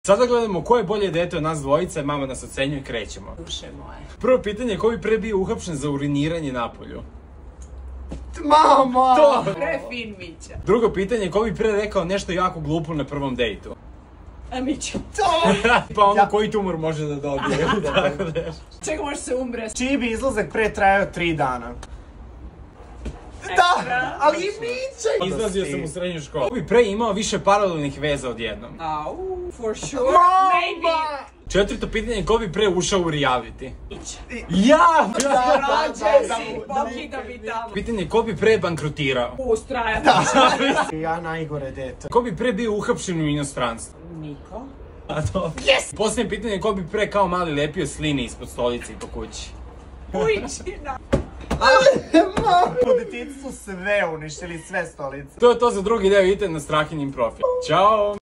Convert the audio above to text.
Sada gledamo ko je bolje dete od nas dvojice, mama nas ocenjuje i krećemo. Duše moje. Prvo pitanje, ko bi pre bio uhapšen za uriniranje napolju? Mama! To! Pre fin Mića. Drugo pitanje, ko bi pre rekao nešto jako glupo na prvom dejtu? A Mića. Pa ono, koji tumor može da dobije? Čega može se umre? Čiji bi izlazak pre trajao 3 dana? Da, ali i Mića! Izlazio sam u srednju školu. Ko bi pre imao više paralelnih veza odjednom? Au, for sure, Mama! maybe. Četvrto pitanje, ko bi pre ušao u reality? Mića. Ja! Rađe si, pokida mi tamo. Pitanje, ko bi pre bankrotirao? Ustrajan. Ja najgore dete. Ko bi pre bio uhapšen u inostranstvu? Niko. A to? Yes! Posljednje pitanje, ko bi pre kao mali lepio sline ispod stolice i po kući? Ujčina. Po detinjstvu sve uništili, sve stolice. To je to za drugi deo, idite na Strahinjin profil. Ćao!